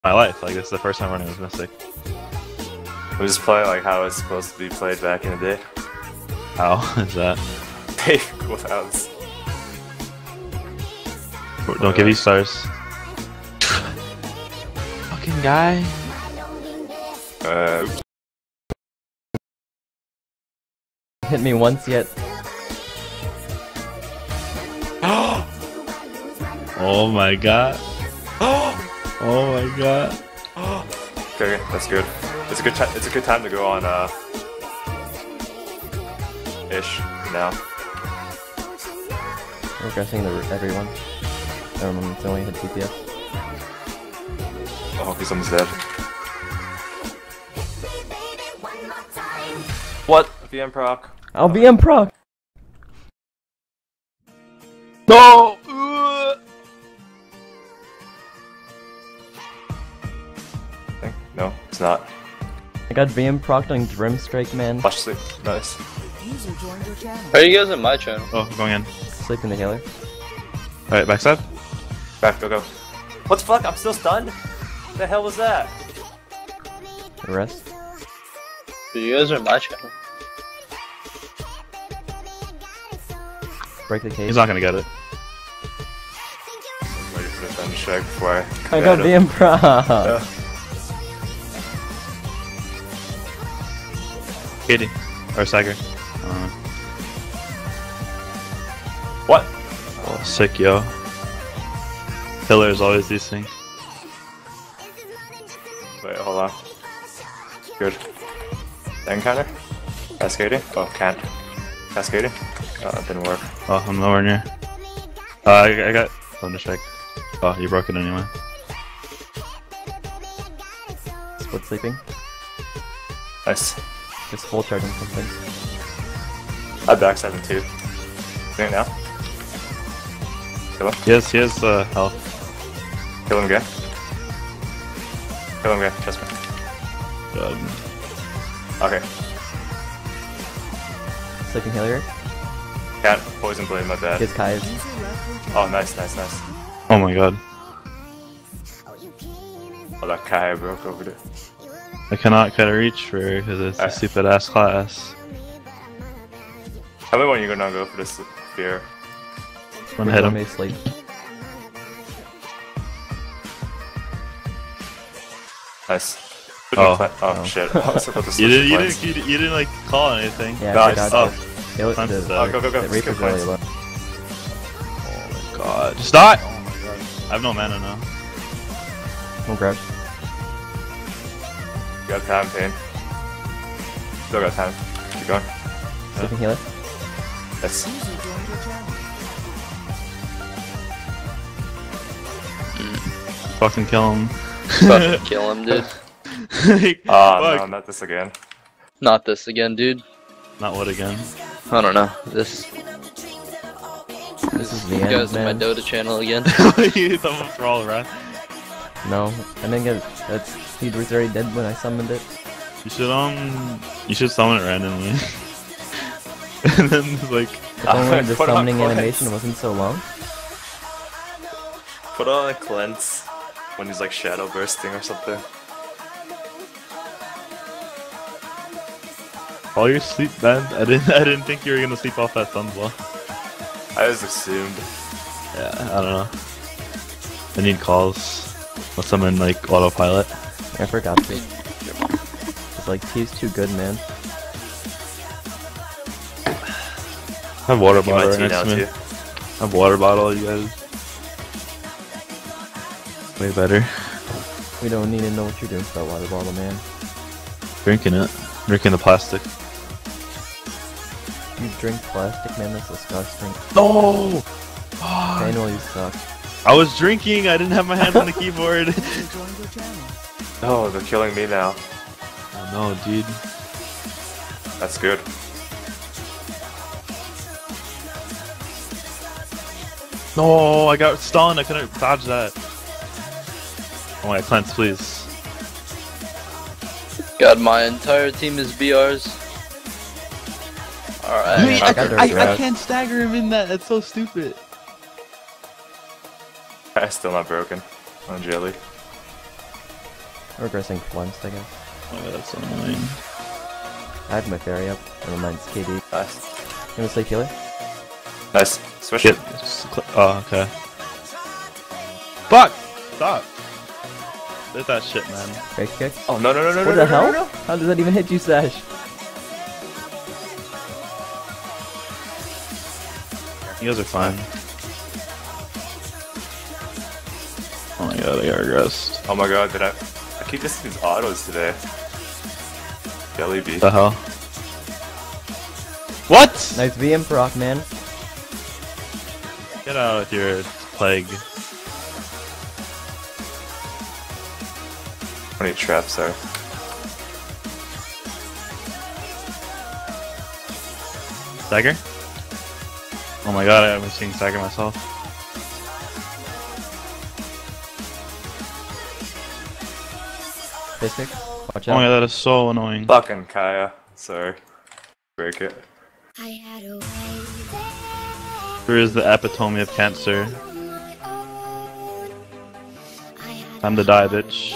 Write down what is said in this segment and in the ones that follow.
my life. Like, this is the first time running this Mystic. We just play like how it's supposed to be played back in the day. How is that? Hey, cooldowns. Don't give you stars. Fucking guy. Hit me once yet. Oh my god. Oh my god. Okay, that's good. It's a good time. It's a good time to go on ish now. Regressing everyone. It's only hit DPS. Oh, he's almost dead. What? VM proc. I'll VM proc. No. No, it's not. I got VM procced on Grimstrike, man. Flash sleep. Nice. Are you guys in my channel? Oh, going in. Sleep in the healer. Alright, backside. Back, go. What the fuck? I'm still stunned? What the hell was that? Rest. You guys are in my channel. Break the cage. He's not gonna get it. I'm ready for the thunder strike before I got VM proc. Yeah. Katie. Or Sager. What? Oh, sick, yo. Pillars always these things. Wait, hold on. Good. Then counter? Cascading? Oh, can't. Cascading? Oh, that didn't work. Oh, I'm nowhere near. I got Thunder Strike. Oh, you broke it anyway. Split sleeping. Nice. Just full charging something. I backstab him too. Doing it now. Kill him. He has health. Kill him again. Kill him again. Trust me. God. Okay. Sleeping healer. Can't. Poison blade, my bad. His Kai is. Oh, nice. Oh my god. Oh, that Kai broke over there. I cannot cut a reach for her because it's a stupid ass class. Tell me when you're gonna go for this spear. Wanna hit him? May sleep. Nice. Oh. Oh shit. I was about to You switch didn't, planes. you didn't like call anything. Yeah, Nice. I got Oh. it. Kill it. Time to The die. Go. Reaper's Skip really points. low. Oh my god. Just die! I have no mana now. No grab. You got time, Pain. Still got time. Keep going. Sleeping healer. Yes. Fucking kill him. Fucking kill him, dude. Oh no, not this again. Not this again, dude. Not what again? I don't know. This This is the you end, guys in my man. Dota channel again. You summoned for all right? No, I didn't get. He was already dead when I summoned it. You should summon it randomly. And then like If only the Put on summoning cleanse. animation wasn't so long. Put on a cleanse when he's like shadow bursting or something. all your sleep band. I didn't think you were gonna sleep off that sunblock. I just assumed. Yeah, I don't know. I need calls. Unless I'm in like autopilot. I forgot to. It's like T's too good, man. I have water Keep my bottle tea right now next to me. too. I have water bottle, you guys. Way better. We don't need to know what you're doing with that water bottle, man. Drinking it. Drinking the plastic. You drink plastic, man. That's disgusting. No! Manual, you suck. I was drinking, I didn't have my hands on the keyboard. Oh, they're killing me now. Oh no, dude. That's good. No, I got stunned, I couldn't dodge that. Oh my cleanse, please. God, my entire team is BRs. Alright. I got their grab. can't stagger him in that, that's so stupid. I'm still not broken on jelly. Regressing once, I guess. Oh my god, that's so annoying. I have my fairy up. Never mind, it's KD. Nice. You wanna sleep healer? Nice. Switch Get. it. Oh, okay. Fuck! Stop! Hit that shit, man. Break kick. Oh, no, no, no, no, What no, the no, hell? no, no. How does that even hit you, Sash? You guys are fine. Oh my god, I got regressed. Oh my god, I keep missing these autos today. Jelly beef. What the hell? What? Nice VM proc, man. Get out with your plague. How many traps are? Stagger? Oh my god, I'm seeing Stagger myself. Face kick. Watch Oh my out. god, that is so annoying. Fucking Kaya. Sorry. Break it. Who is the epitome of cancer? Time to die, bitch.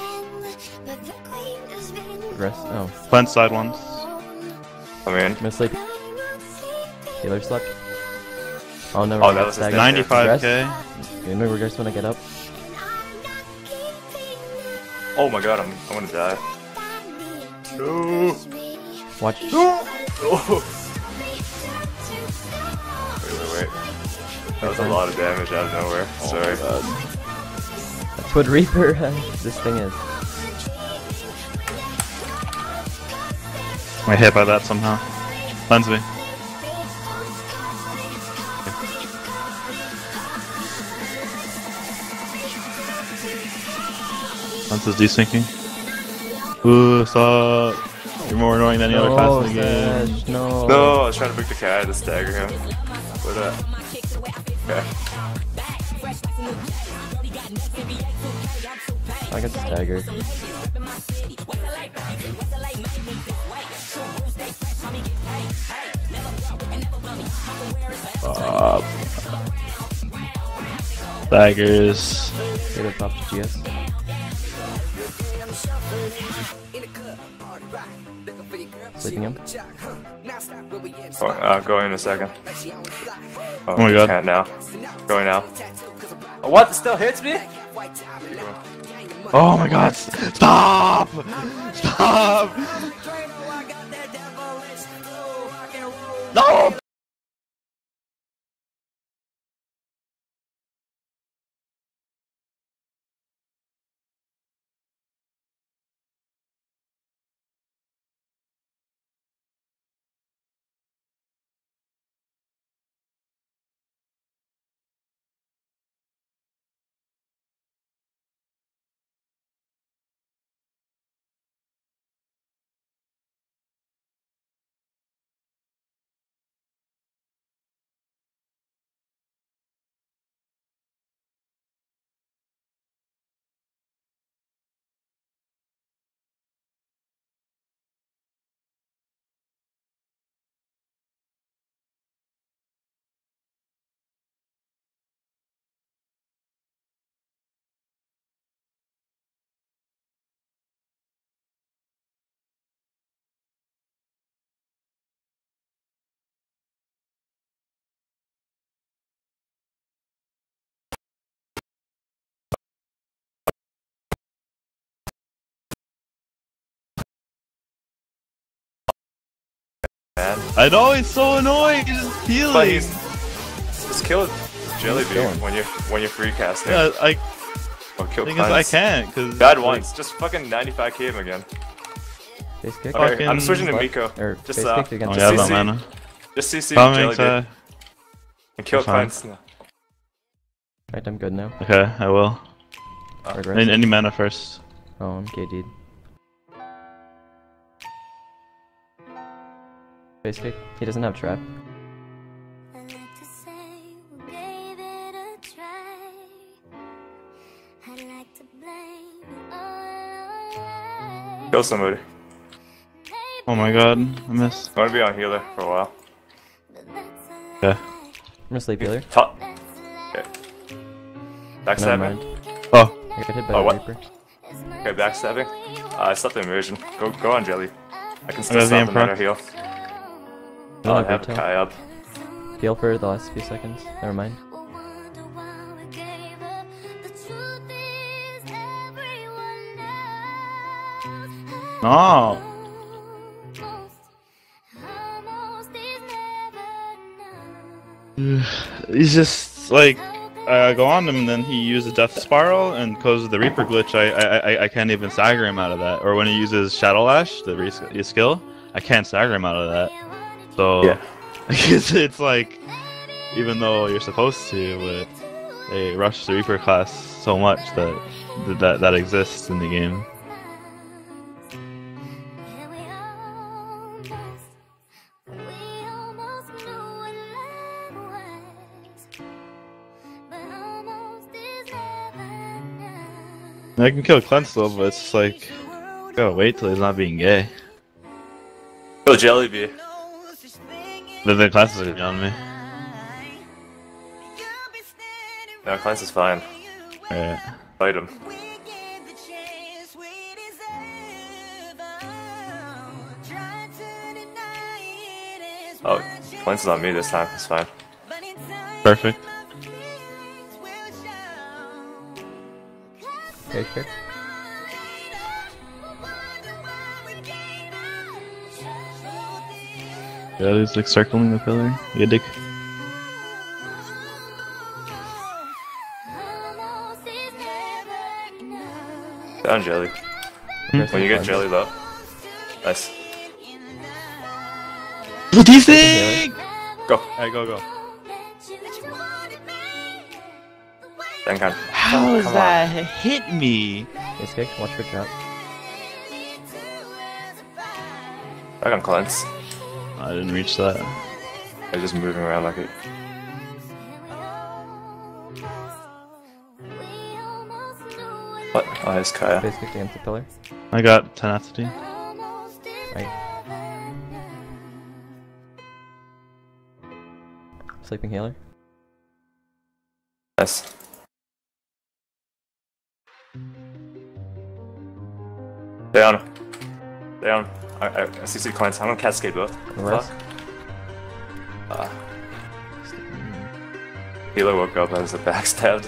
Regress. Oh. Cleanse side once. I mean, I'm gonna sleep. Healer slept. Oh, never Oh, mind. that was his Stagger. death. 95k. You remember regress when I get up? oh my god, I'm gonna die. No. Watch. Oh. Wait. That was a lot of damage out of nowhere. Sorry. That's what Reaper this thing is. I hit by that somehow. Cleanse me. Cleanse is desyncing. Ooh, stop. You're more annoying than any other class in the game. Sash, no. No, I was trying to break the Kaya to stagger him. What okay. I got staggered. Daggers. Get it top to GS. Sleeping him. Oh, going in a second. Oh my god. Can't now. Going now. Oh, what? It still hits me? Oh my god. Stop! Stop! No! Man. I know, it's so annoying. He's just But healing. he's just kill Jellybean going. when you're free casting. Yeah, Or kill thing is, I Cleanse. can't because Died once. Just fucking 95k him again. Face kick. Okay, I'm Fucking- switching to Miko. Or Just face kick against Oh, Just yeah, CC. no mana. Just CC Coming, Jellybean and kill fine. Cleanse. Right, I'm good now. Okay, I will. Regress. Any mana first. Oh, I'm KD'd. Face kick. He doesn't have trap. Kill somebody. Oh my god, I missed. I want to be on healer for a while. Okay. I'm gonna sleep healer. Top. Okay. Never Backstab mind. me. Oh, I got hit by Oh, the what? Reaper. Okay, backstabbing. I stopped the immersion. Go on Jelly. I can still got stop the the meta improc. heal. No, I no, have retail. Kai up. Heal for the last few seconds. Never mind. No. He's just like I go on him and then he uses Death Spiral, and because of the Reaper glitch I can't even stagger him out of that. Or when he uses Shadow Lash, the skill, I can't stagger him out of that. So Yeah. it's like, even though you're supposed to, but they rush the Reaper class so much that exists in the game. I can kill Cleanse though, but it's like, gotta wait till he's not being gay. Go Jellyby. Then the Cleanse is gonna be on me. No, Cleanse is fine. Alright. Fight him. Oh, Cleanse is on me this time. It's fine. Perfect. Okay, sure. Yeah, he's like circling the pillar. You dick. Down Jelly. When you get Jelly low. Nice. What do you think? Go. Alright, go. Then can. How does that hit me? Face kick. Watch for trap. I can Cleanse. I didn't reach that. I'm just moving around like it. What? Oh, it's Kaya. Face kick against the pillar. I got tenacity. Right. Sleeping healer. Nice. Down. Down. I CC Cleanse. I'm gonna cascade both. Rest. Fuck. Healer woke up as a backstabbed.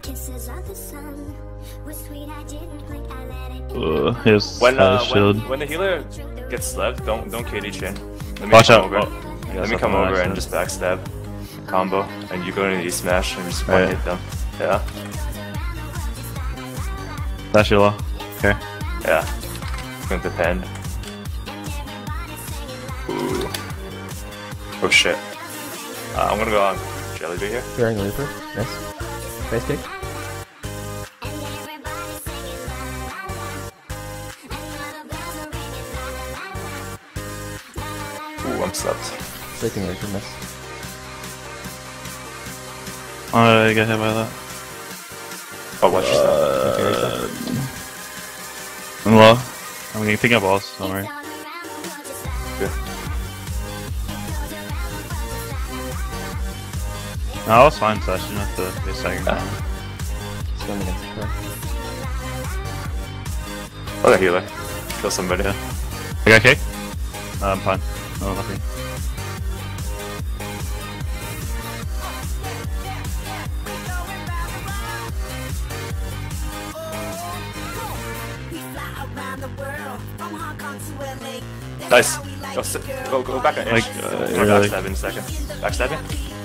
Here's When shield. when the healer gets slept, don't KD chain. Let me Watch come out. over. Oh, Let me come over and just backstab combo, and you go into the E-smash and just one Right. hit them. Yeah, That's your law. Okay. yeah. It's gonna depend. Ooh. Oh shit. I'm gonna go on Jellyby here. During the Reaper. Nice. Face kick. Ooh, I'm slept. Sleeping Reaper. Miss. I got hit by that. Oh, watch yourself. Okay, reset. I'm low. I'm getting picking up balls, don't worry. Yeah. No, I was fine, Sash. You don't have to be a second. Swim against the pillar. Oh, the healer. Kill somebody. Yeah. I got kicked? I'm fine. No, nothing. Nice. Go back on Like, edge. really? Backstab in a second. Backstabbing?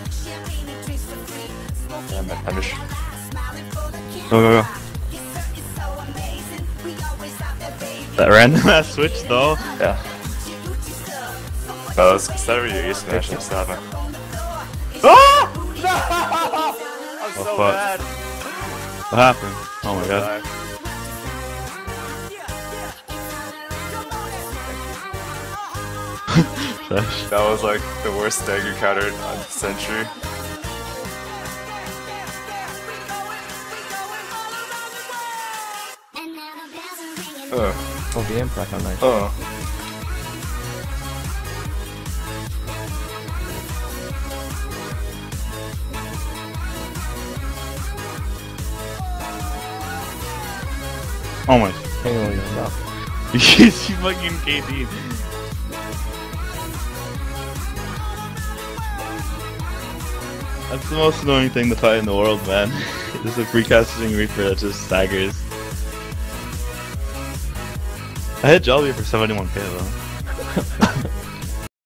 Yeah, I'm punish. Go. That random ass switch though. Yeah. Oh, it's not really your E-smash, I'm stopping. Oh! No! I'm so fuck. bad. What happened? Oh my god. Sash. That was like the worst stagger counter on Century. Oh, VM proc on nice. Oh. Oh my Hang on, no. He's fucking KD. That's the most annoying thing to fight in the world, man. This is a precasting Reaper that just staggers. I hit Jolly for 71k though.